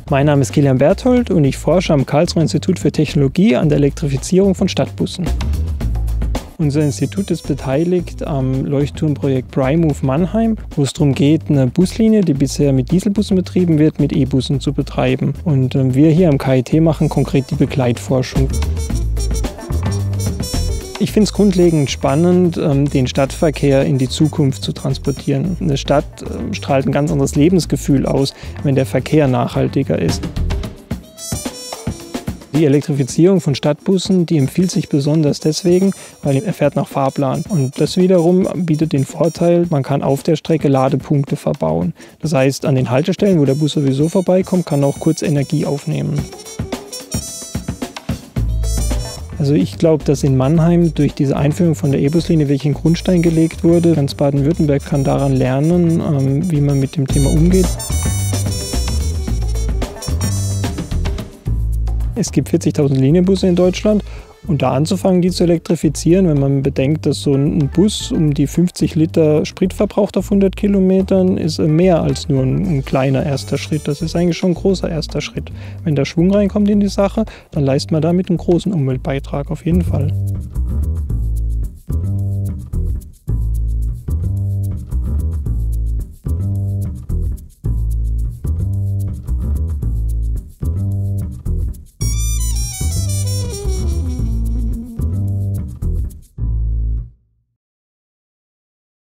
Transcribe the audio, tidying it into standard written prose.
Mein Name ist Kilian Berthold und ich forsche am Karlsruher Institut für Technologie an der Elektrifizierung von Stadtbussen. Unser Institut ist beteiligt am Leuchtturmprojekt PriMove Mannheim, wo es darum geht, eine Buslinie, die bisher mit Dieselbussen betrieben wird, mit E-Bussen zu betreiben. Und wir hier am KIT machen konkret die Begleitforschung. Ich finde es grundlegend spannend, den Stadtverkehr in die Zukunft zu transportieren. Eine Stadt strahlt ein ganz anderes Lebensgefühl aus, wenn der Verkehr nachhaltiger ist. Die Elektrifizierung von Stadtbussen, die empfiehlt sich besonders deswegen, weil er fährt nach Fahrplan. Und das wiederum bietet den Vorteil, man kann auf der Strecke Ladepunkte verbauen. Das heißt, an den Haltestellen, wo der Bus sowieso vorbeikommt, kann auch kurz Energie aufnehmen. Also ich glaube, dass in Mannheim durch diese Einführung von der E-Bus-Linie wirklich ein Grundstein gelegt wurde. Ganz Baden-Württemberg kann daran lernen, wie man mit dem Thema umgeht. Es gibt 40.000 Linienbusse in Deutschland und da anzufangen, die zu elektrifizieren, wenn man bedenkt, dass so ein Bus um die 50 Liter Sprit verbraucht auf 100 Kilometern, ist mehr als nur ein kleiner erster Schritt. Das ist eigentlich schon ein großer erster Schritt. Wenn da Schwung reinkommt in die Sache, dann leistet man damit einen großen Umweltbeitrag auf jeden Fall.